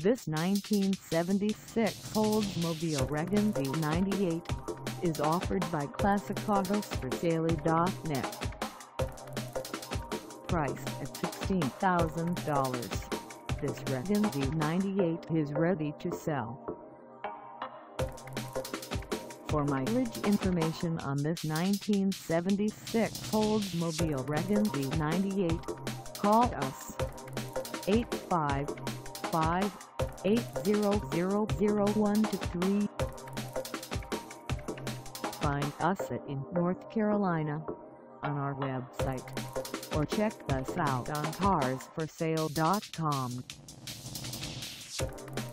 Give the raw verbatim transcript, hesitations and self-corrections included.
This nineteen seventy-six Oldsmobile Regensy ninety-eight is offered by Classic Autos For Sale dot net. Priced at sixteen thousand dollars, this Regensy ninety-eight is ready to sell. For mileage information on this nineteen seventy-six Oldsmobile Regensy ninety-eight, call us eight five five, eight zero zero zero one two three. Find us at in North Carolina on our website, or check us out on cars for sale dot com.